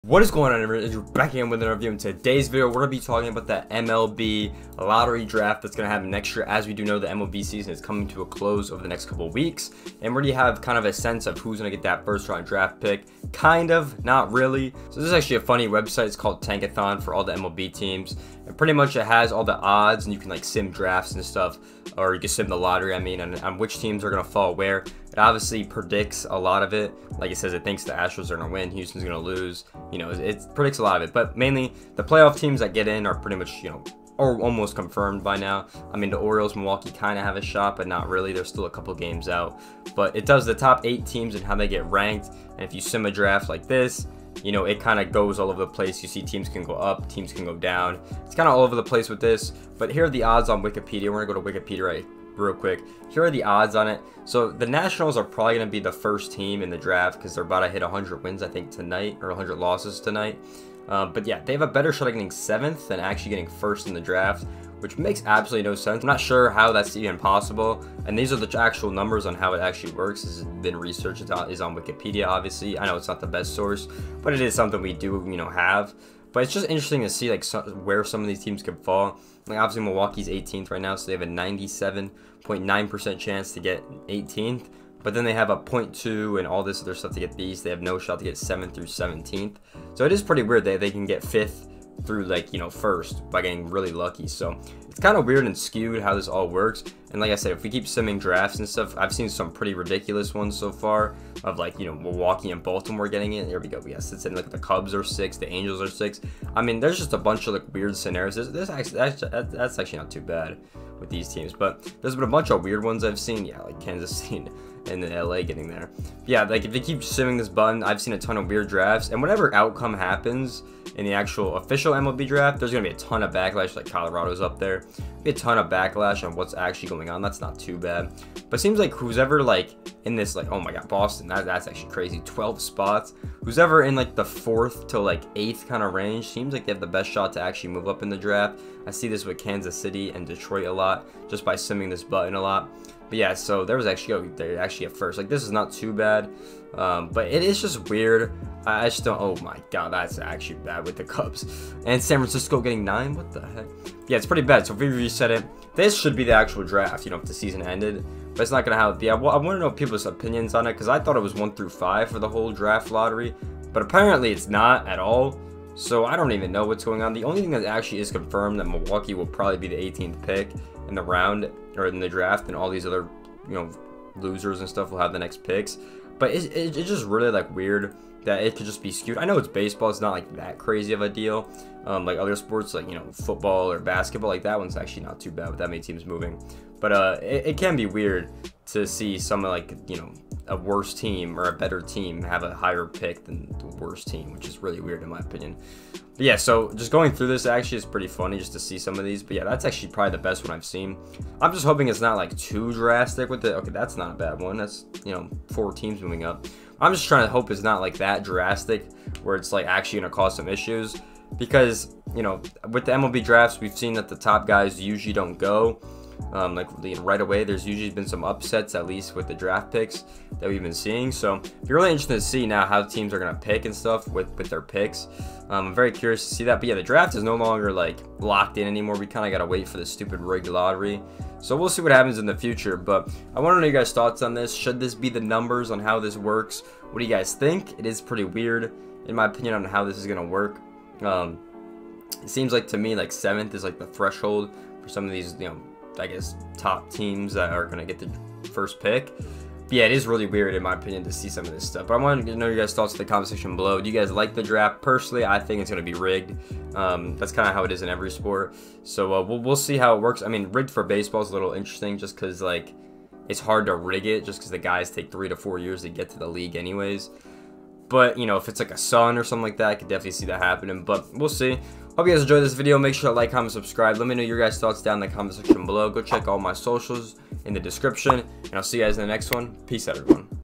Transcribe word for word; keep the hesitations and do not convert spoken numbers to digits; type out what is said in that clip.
What is going on, everyone? It's back again with another review. In today's video, we're going to be talking about the M L B lottery draft that's going to happen next year. As we do know, the M L B season is coming to a close over the next couple of weeks, and we already have kind of a sense of who's going to get that first round draft pick. Kind of, not really. So this is actually a funny website. It's called Tankathon for all the M L B teams, and pretty much it has all the odds, and you can like sim drafts and stuff, or you can sim the lottery, I mean, and on which teams are going to fall where. It obviously predicts a lot of it. Like it says, it thinks the Astros are going to win, Houston's going to lose. You know, it, it predicts a lot of it. But mainly, the playoff teams that get in are pretty much, you know, or almost confirmed by now. I mean, the Orioles, Milwaukee kind of have a shot, but not really. They're still a couple games out. But it does the top eight teams and how they get ranked. And if you sim a draft like this, you know, it kind of goes all over the place. You see teams can go up, teams can go down. It's kind of all over the place with this. But here are the odds on Wikipedia. We're going to go to Wikipedia right real quick. Here are the odds on it. So the Nationals are probably going to be the first team in the draft because they're about to hit one hundred wins, I think, tonight, or one hundred losses tonight. Uh, but yeah, they have a better shot at getting seventh than actually getting first in the draft, which makes absolutely no sense. I'm not sure how that's even possible. And these are the actual numbers on how it actually works. This has been researched. It's on, is on Wikipedia, obviously. I know it's not the best source, but it is something we do, you know, have. But it's just interesting to see like so, where some of these teams could fall. Like obviously Milwaukee's eighteenth right now, so they have a ninety-seven point nine percent chance to get eighteenth. But then they have a zero point two and all this other stuff to get these. They have no shot to get seventh through seventeenth. So it is pretty weird that they can get fifth through like, you know, first by getting really lucky. So it's kind of weird and skewed how this all works. And like I said, if we keep simming drafts and stuff, I've seen some pretty ridiculous ones so far of like, you know, Milwaukee and Baltimore getting it. There we go. Yes, it's in like the Cubs are six, the Angels are six. I mean, there's just a bunch of like weird scenarios. This, this actually that's, that's actually not too bad with these teams, but there's been a bunch of weird ones I've seen. Yeah, like Kansas City and then L A getting there. But yeah, like if they keep simming this button, I've seen a ton of weird drafts, and whatever outcome happens in the actual official M L B draft, there's gonna be a ton of backlash. Like Colorado's up there, be a ton of backlash on what's actually going on. That's not too bad, but it seems like who's ever like in this, like, oh my god, Boston, that, that's actually crazy, twelve spots. Who's ever in like the fourth to like eighth kind of range seems like they have the best shot to actually move up in the draft. I see this with Kansas City and Detroit a lot, just by simming this button a lot. But yeah, so there was actually, oh, they're actually at first. Like, this is not too bad, um, but it is just weird. I just don't, oh my god, that's actually bad with the Cubs. And San Francisco getting nine, what the heck? Yeah, it's pretty bad. So if we reset it, this should be the actual draft, you know, if the season ended. But it's not going to have, yeah, well, I want to know people's opinions on it, because I thought it was one through five for the whole draft lottery. But apparently it's not at all. So I don't even know what's going on. The only thing that actually is confirmed that Milwaukee will probably be the eighteenth pick in the round or in the draft, and all these other, you know, losers and stuff will have the next picks. But it, it, it's just really like weird that it could just be skewed. I know it's baseball, it's not like that crazy of a deal. Um, like other sports, like, you know, football or basketball, like that one's actually not too bad with that many teams moving. But uh, it, it can be weird to see some like, you know, a worse team or a better team have a higher pick than the worst team, which is really weird in my opinion. But yeah, so just going through this actually is pretty funny just to see some of these. But yeah, that's actually probably the best one I've seen. I'm just hoping it's not like too drastic with it. Okay, that's not a bad one. That's, you know, four teams moving up. I'm just trying to hope it's not like that drastic where it's like actually going to cause some issues. Because, you know, with the M L B drafts, we've seen that the top guys usually don't go. Um, like right away, there's usually been some upsets, at least with the draft picks that we've been seeing. So it'd be really interesting to see now how teams are going to pick and stuff with, with their picks. Um, I'm very curious to see that. But yeah, the draft is no longer like locked in anymore. We kind of got to wait for the stupid rigged lottery. So we'll see what happens in the future. But I want to know your guys' thoughts on this. Should this be the numbers on how this works? What do you guys think? It is pretty weird, in my opinion, on how this is going to work. Um, it seems like to me like seventh is like the threshold for some of these, you know, I guess top teams that are going to get the first pick. But yeah, it is really weird in my opinion to see some of this stuff. But I want to know your guys' thoughts in the comment section below. Do you guys like the draft? Personally, I think it's going to be rigged. Um, that's kind of how it is in every sport. So uh, we'll, we'll see how it works. I mean, rigged for baseball is a little interesting just because like it's hard to rig it just because the guys take three to four years to get to the league anyways. But, you know, if it's like a Sun or something like that, I could definitely see that happening. But we'll see. Hope you guys enjoyed this video. Make sure to like, comment, subscribe. Let me know your guys' thoughts down in the comment section below. Go check all my socials in the description. And I'll see you guys in the next one. Peace out, everyone.